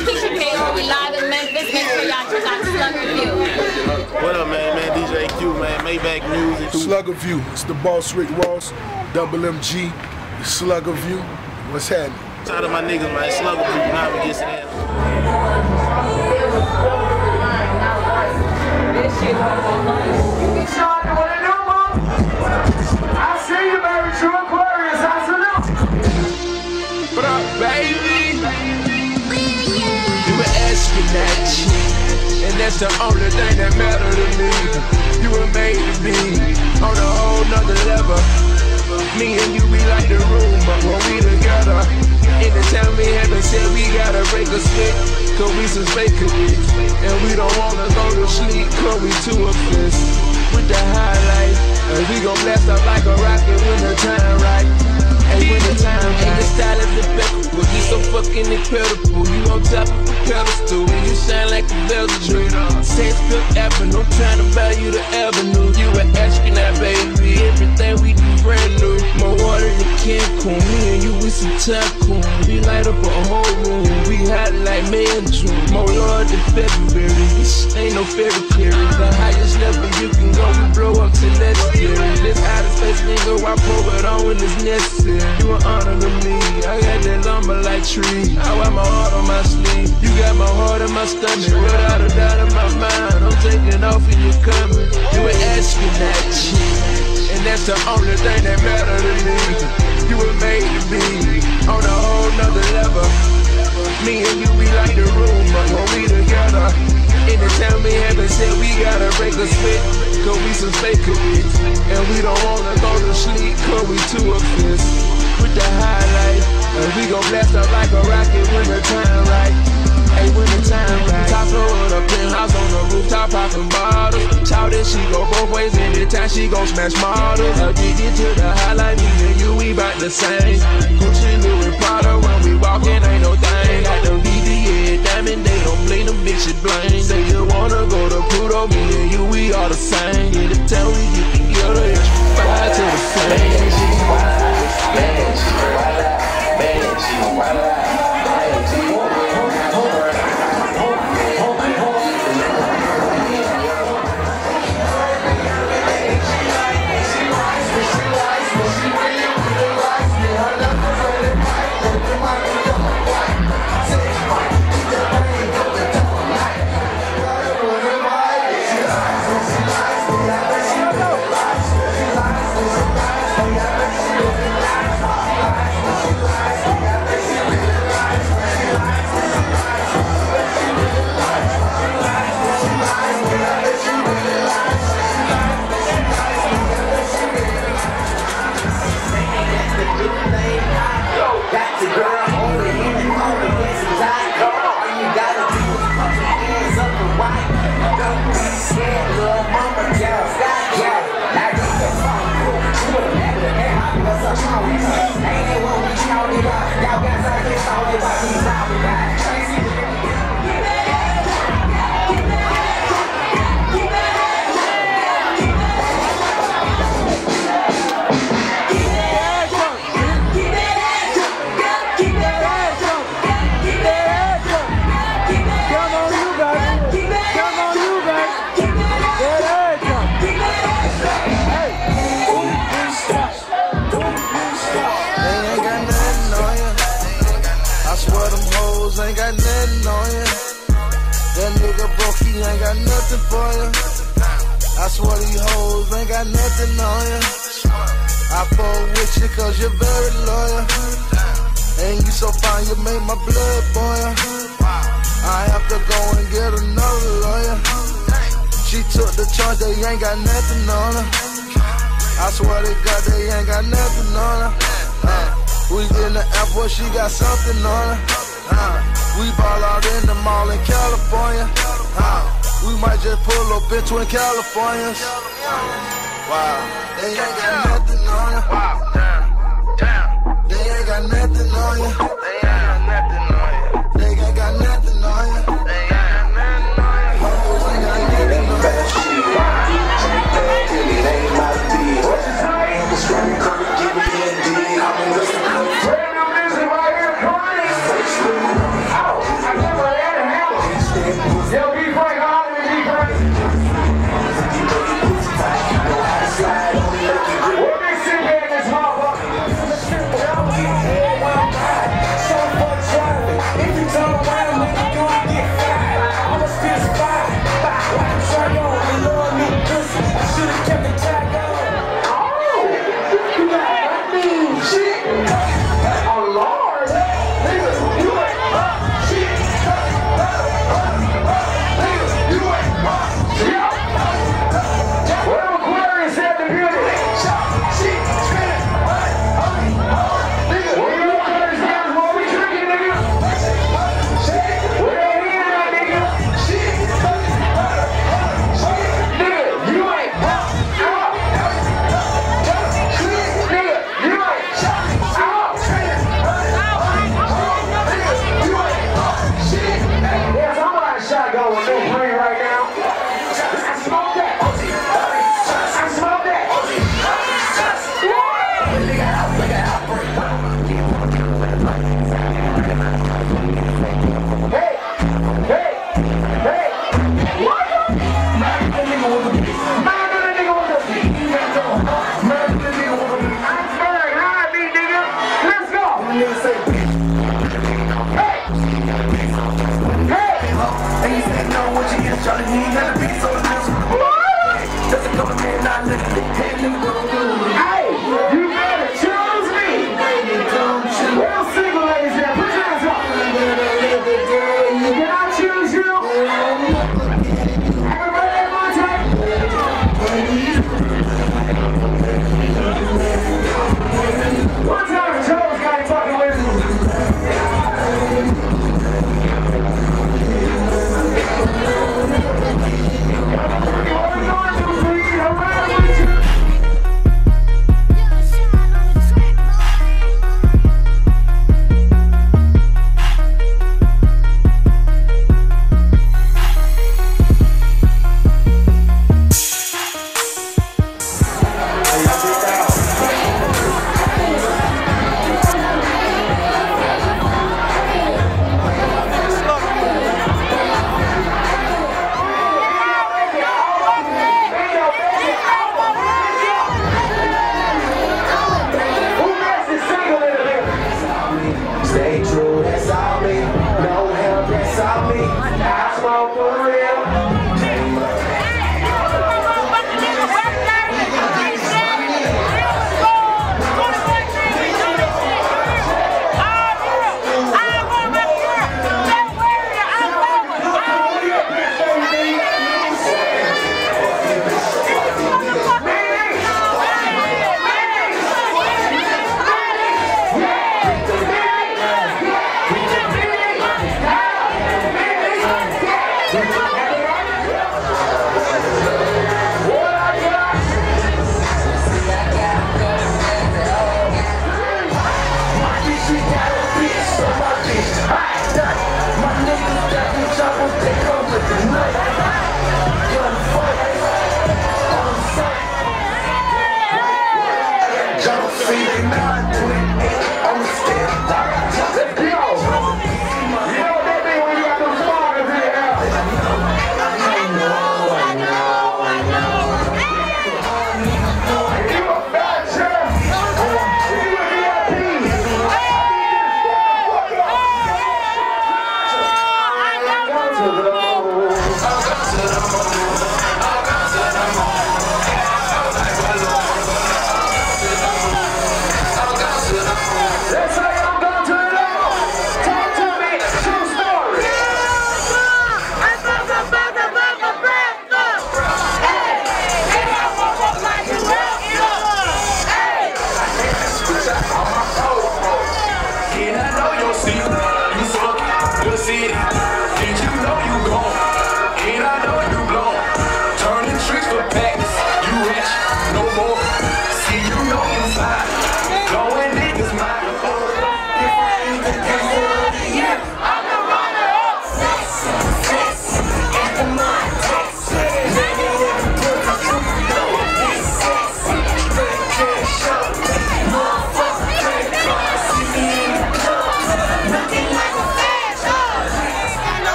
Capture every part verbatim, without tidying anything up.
Keisha Payroll. We live in Memphis. Make sure y'all check out Slugger View. What up, man? Man, D J Q, man. Maybach Music. Slugger View. It's the boss, Rick Ross. Double M G. Slugger View. What's happening? Shout out to my niggas, man. Slugger View. Now we get to that. I see you, baby. True Aquarius. I salute. What up, baby? You were asking that shit, and that's the only thing that mattered to me. You were made to be on a whole nother level. Me and you, we like the room, but when we together, anytime we haven't said we gotta break a split, cause we some fakers, and we don't wanna go to sleep, cause we too obsessed with the highlight, and we gon' blast up like a rocket when the time right. Hey, when the time right. Hey, the style is impeccable, you so fucking incredible. You on top of a pedestal, and you shine like a Belgian. Saints Fifth Avenue, I'm trying to buy you the avenue. You were asking that, baby, everything we do brand new. More water than Cancun, me and you, we some tycoon. We light up a whole room, we hot like May and June. More Lord than February, this ain't no fairy tale. The highest level you can go, we blow up till next year. This outer space nigga, I pour it on when it's necessary. You an honor to me, I got that lumber like tree. I wear my heart on my sleeve, you got my heart in my stomach. Without a doubt in my mind, I'm taking off and you coming. You were asking that shit, and that's the only thing that mattered to me. You were made to be on a whole nother level. Me and you, we like the room, but when we together, anytime we haven't said we gotta break a split, cause we some fakers, and we don't wanna go to sleep, cause we too obsessed with the highlight, and we gon' blast up like a rocket when the time right. Hey, when the time right. Top floor of the penthouse on the rooftop, popping bottles. Shout it, she go both ways, anytime she gon' smash models. Addicted to the highlight, me and you, we bout the same. Gucci, Louis Prada, when we walkin', ain't no thing. Got them V D A, diamond, they don't blame them bitches blind. Say you wanna go to Pluto, me and you, we all the same. Anytime we get together, it's fire to the flame. Man, she wild out, man, she wild out, man, she wild out. Ain't got nothing on you. That nigga broke, he ain't got nothing for you. I swear these hoes ain't got nothing on you. I fall with you cause you're very loyal. And you so fine, you make my blood boil. I have to go and get another lawyer. She took the charge, they ain't got nothing on her. I swear to God, they ain't got nothing on her. uh, We in the airport, she got something on her. uh, We ball out in the mall in California. uh, We might just pull up into in California. Wow, they ain't got nothing on you. Wow, damn, damn. They ain't got nothing on you. They ain't got nothing on you. They ain't got nothing on you. They ain't got nothing on you. Hoes ain't got nothing on you. It ain't my beat. I'm a strong curve, give me a D. I'm a listener. Brand new music right here, Connie. I never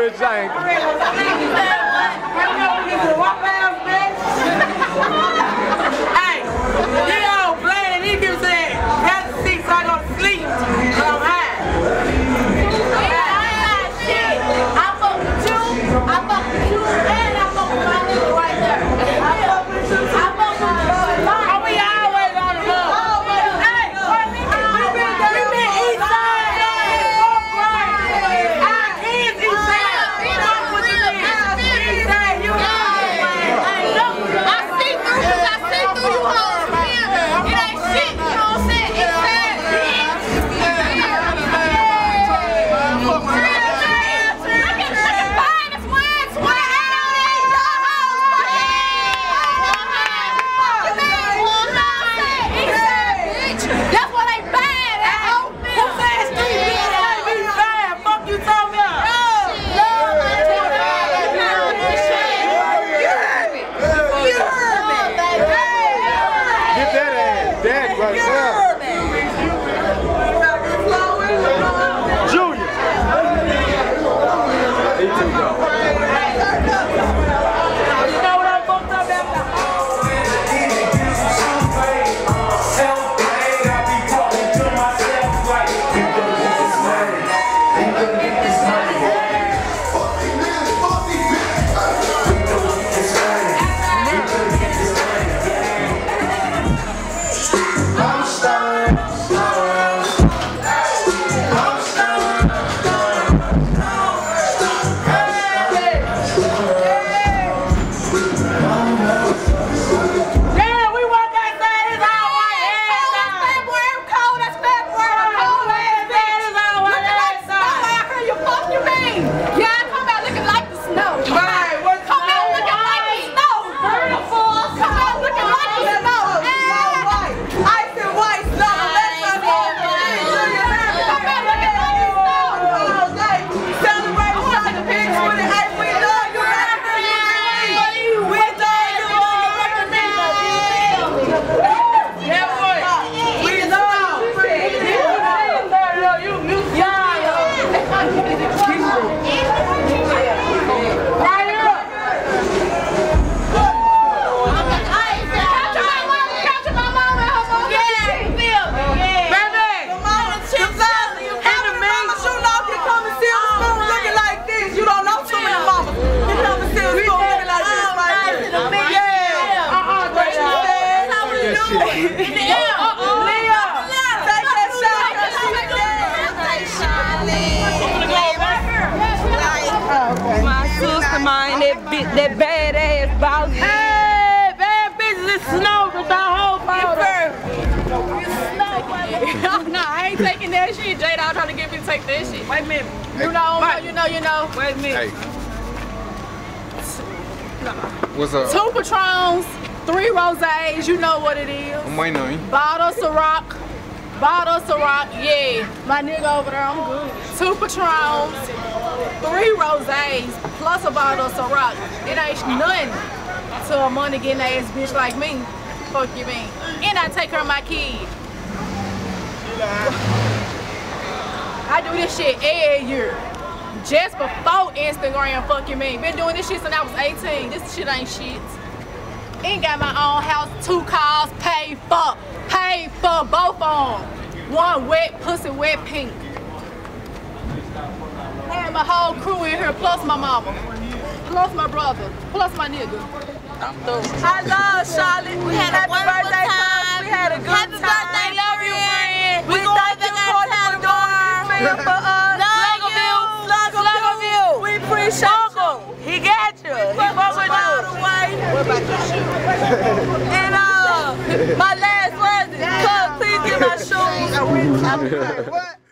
bitch ain't. Hey, he all playing, he keeps saying, have the seat so I don't sleep. I'm high. I fuck with you, I fuck with you, and I fuck with my nigga right there. I fuck with you, I fuck with you. Oh, we always on the move. Hey, we been, we been east side, fourth grade. Our kids east side. We don't put the east side, you know. I see through because I see through you hoes from here. It ain't shit, you know what I'm saying? It's sad, bitch. That badass boss. Hey, bad bitches is snow with that whole powder. No, I ain't taking that shit. J-Dawg trying to get me to take that shit. Wait a minute. You know, you know, you know. Wait a minute. Hey. What's up? Two Patrons, three Rosés, you know what it is. I'm waiting on you. Bottle Ciroc, bottle Ciroc, yeah. My nigga over there, I'm good. Two Patrons, three Rosés, plus a bottle of Ciroc. It ain't nothing to a money getting ass bitch like me. Fuck you mean. And I take care of my kid. I do this shit every year. Just before Instagram, fuck you mean. Been doing this shit since I was eighteen. This shit ain't shit. Ain't got my own house, two cars, paid for. Paid for both of them. One wet pussy, wet pink. Had my whole crew in here, plus my mama, plus my brother, plus my nigga. I'm through. I love Charlotte. We had a wonderful time. We had a good Happy time. birthday, Lorian. We thank you for doing this for us. Slug of you. Slug of you. We appreciate you. He got you. He fuck with you. What about your shoes? And uh, my last words is, cuz, please get my shoes. What?